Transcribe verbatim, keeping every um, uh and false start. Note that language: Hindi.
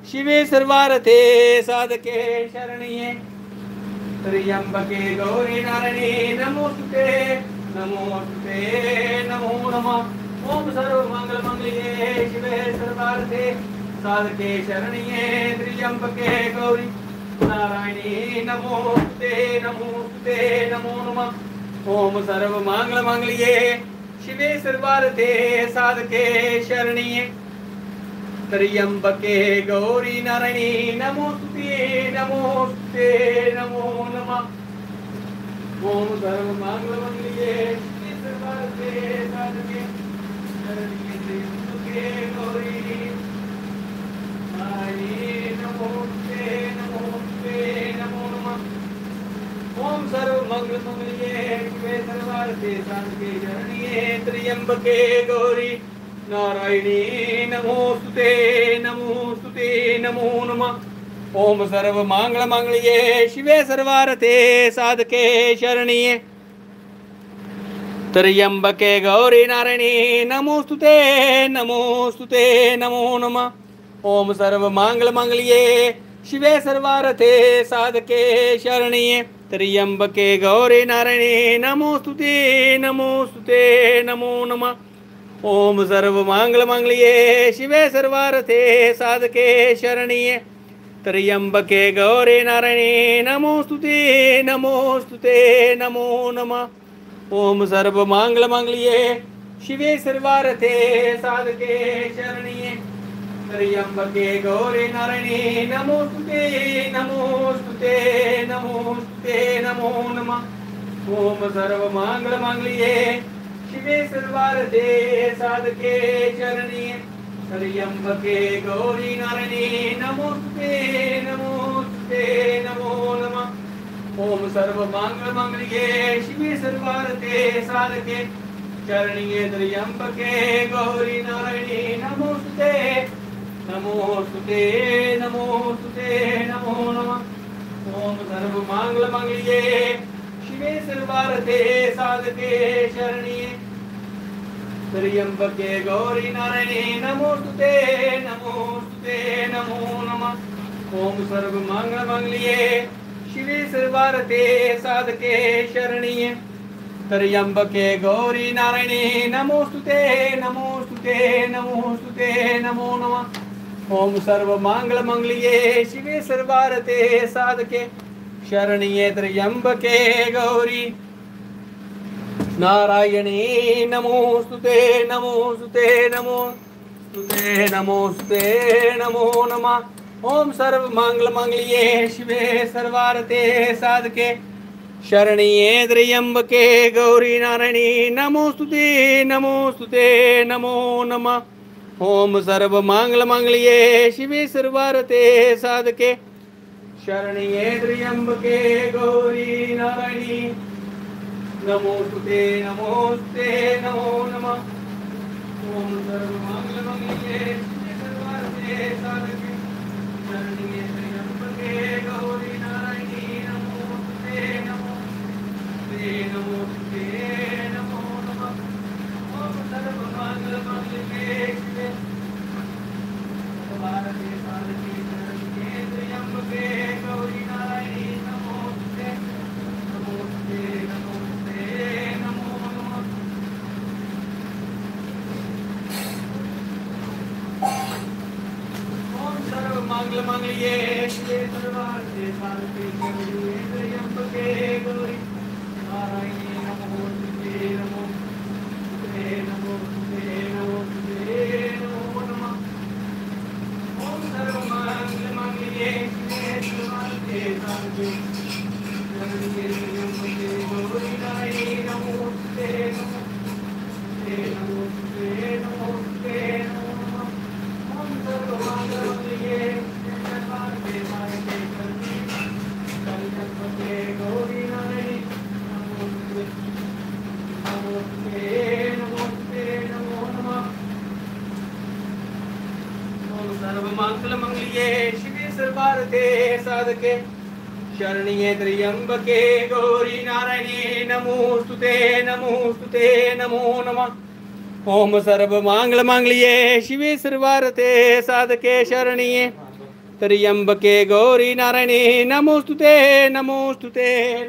शिवे सर्वार्थे साधके शरण्ये त्र्यंबके गौरी नारायणी नमोस्तुते नमोस्तुते नमो नमः। ओम सर्वमंगल मंगल्ये शिवे सर्वार्थे साधके शरण्ये त्र्यंबके गौरी नारायणी नमोस्तुते नमोस्तुते नमो नमः। ओम सर्वमंगल मंगल्ये शिवे सर्वार्थे साधके शरण्ये त्र्यंबके गौरी नारायणी नमोस्तुते नमोस्तुते नमो नमः। ओम सर्वमंगल मंगल्ये शिवे सर्वार्थे साधके शरण्ये त्र्यंबके गौरी नारायणी नमोस्तुते नमोस्तुते नमो नमः। ओम सर्वमंगल मंगल्ये शिवे सर्वार्थे साधके शरण्ये त्र्यंबके गौरी नारायणी नमोस्तुते नमोस्तुते नमो नमः। ओम सर्वमंगल मंगल्ये शिवे सर्वार्थे साधके शरण्ये त्र्यंबके गौरी नारायणी नमोस्तुते नमोस्तुते नमो नमः। ओम सर्वमंगल मंगल्ये शिवे सर्वार्थे साधके शरण्ये त्र्यंबके गौरी नारायणी नमोस्तुते नमोस्तुते नमो नमः। ओम सर्वमंगल मंगल्ये शिवे सर्वार्थे साधके शरण्ये त्र्यंबके गौरी नारायणी नमोस्तुते नमोस्तुते नमो नमः। ओम सर्वमंगल मंगल्ये शिवे सर्वार्थे साधके शरण्ये त्र्यंबके गौरी नारायणी नमोस्तुते नमोस्तुते नमोस्तुते नमो नमः। ओम सर्वमंगल मंगल्ये शिवे सर्वार्थे साधके शरण्ये त्र्यंबके गौरी नारायणी नमोस्तुते नमोस्तुते नमो नमः। ओम सर्वमंगल मंगल्ये शिवे सर्वार्थे साधके शरण्ये त्र्यंबके गौरी नारायणी नमोस्तुते नमोस्तुते नमोस्तुते नमो नमः। ओम सर्वमंगल मंगल्ये शिवे सर्वार्थे साधके शरण्ये त्र्यंबके गौरी नारायणी नमोस्तुते नमोस्तुते नमो नमः। ओम सर्वमंगल मंगल्ये शिवे सर्वार्थे साधके शरण्ये त्र्यंबके गौरी नारायणी नमोस्तुते नमोस्तुते नमोस्तुते नमो नमः। ओम सर्वमंगल मंगल्ये शिवे सर्वार्थे साधके शरण्ये त्र्यंबके गौरी नारायणी नमोस्तुते नमोस्तुते नमोस्तुते नमोस्तुते नमो नमः। ओम सर्वमंगल मंगल्ये शिवे सर्वार्थे साधके शरण्ये त्र्यंबके गौरी नारायणी नमोस्तुते नमोस्तुते नमो नमः। ओम सर्वमंगल मंगल्ये शिवे सर्वार्थे साधके शरण्ये त्र्यंबके गौरी नारायणी नमोस्तुते नमोस्तुते नमो नमः। ओम सर्वमंगल मंगल्ये शिवे सर्वार्थे साधके शरण्ये त्र्यंबके गौरी नारायणी नमोस्तुते नमोस्तुते नमोस्तुते नमो नमः। ओम सर्वमंगल मंगल्ये शिवे सर्वार्थे साधके शरण्ये त्र्यंबके गौरी नारायणी नमोस्तुते नमोस्तुते नमोस्तुते नमो नमः। ओम सर्वमंगल मंगल्ये शिवे सर्वार्थे साधके शरण्ये त्र्यंबके गौरी नारायणी नमोस्तुते नमोस्तुते नमोस्तुते नमोस्तुते नमो नमः। ओम सर्वमंगल मंगल्ये शिवे सर्वार्थे साधके शरण्ये त्र्यंबके गौरी नारायणी नमोस्तुते नमोस्तुते नमोस्तुते नमोस्तुते नमो नमः। ओम सर्वमंगल मंगल्ये शिवे सर्वार्थे साधके शरण्ये त्र्यंबके गौरी नारायणी नमोस्तुते नमोस्तुते नमोस्तुते नमो नमः। ओम सर्वमंगल मंगल्ये शिवे सर्वार्थे साधके शरण्ये त्र्यंबके गौरी नारायणी नमोस्तुते नमोस्तुते नमो नमः। ओम सर्वमंगल मंगल्ये शिवे सर्वार्थे साधके शरण्ये त्र्यंबके गौरी नारायणी नमोस्तुते नमोस्तुते।